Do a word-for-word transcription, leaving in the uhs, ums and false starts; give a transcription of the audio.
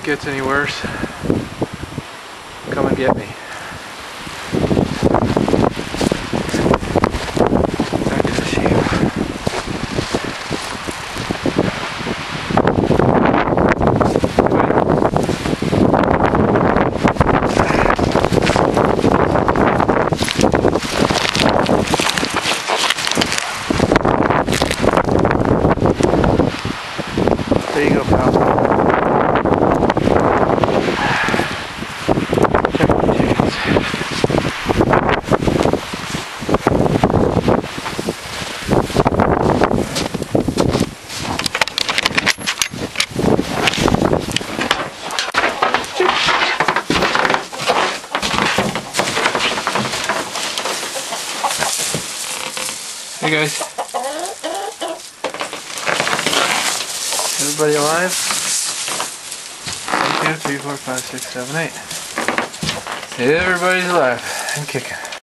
gets any worse, come and get me. Back to the sheep. There you go, pal. Check the chickens. Hey guys. Everybody alive? One, two, three, four, five, six, seven, eight. Everybody's alive and kicking.